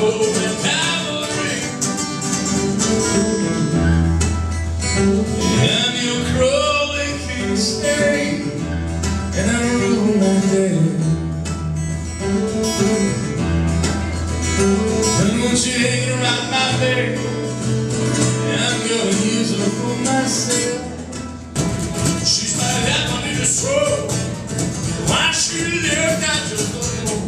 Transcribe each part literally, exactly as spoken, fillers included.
Roman cavalry, and your crawling king stay in a room like that. And won't you hang around my bed? I'm gonna use her for myself. She's my heaven in the soul. Why she live, I just don't know.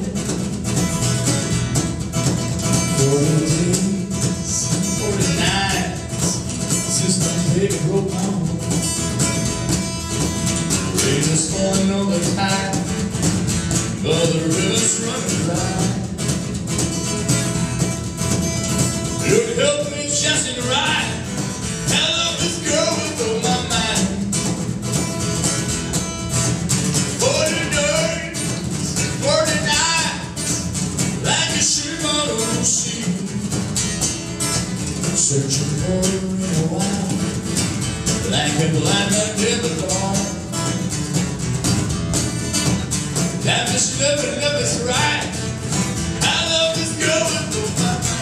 Forty days, forty nights since my baby broke my home. Rain is falling all the time, but the river's running dry. Lord, help me just in right. I love this girl with all my mind. Forty days, forty nights, like a ship on the sea, searching for her in a while, like a blind man in the dawn. That is never, never is right. I love this girl with all my mind.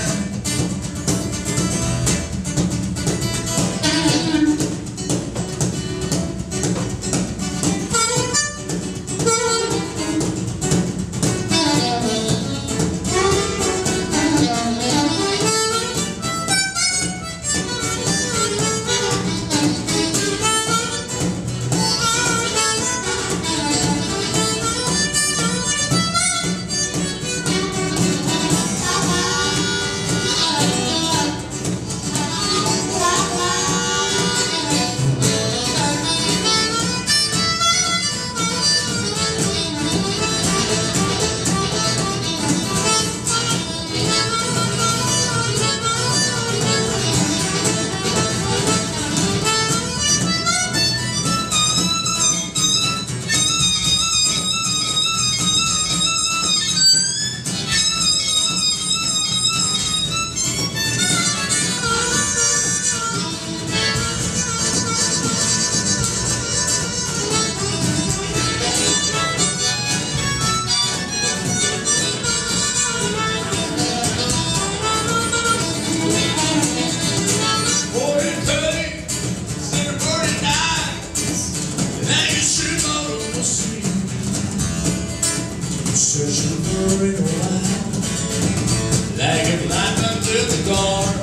Searching for it a while, like a blind man to the dawn.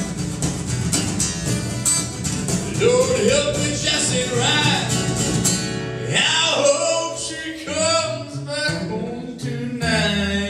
Lord, help me just ain't right. I hope she comes back home tonight.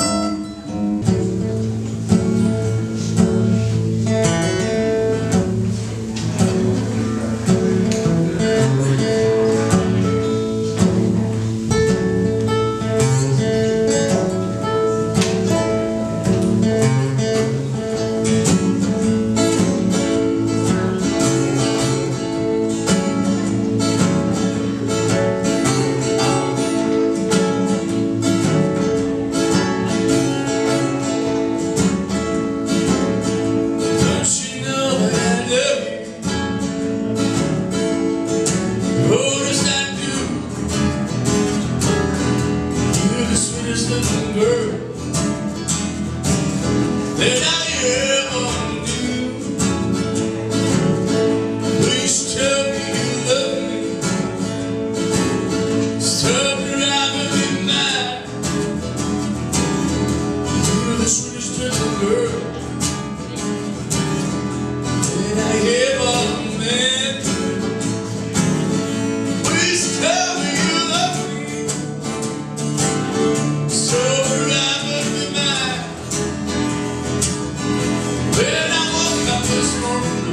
Little girl that I ever knew. Please tell me you love me. Stop driving me mad. You're the sweetest little girl that I ever met. Please tell me you love me. So when I woke up this morning,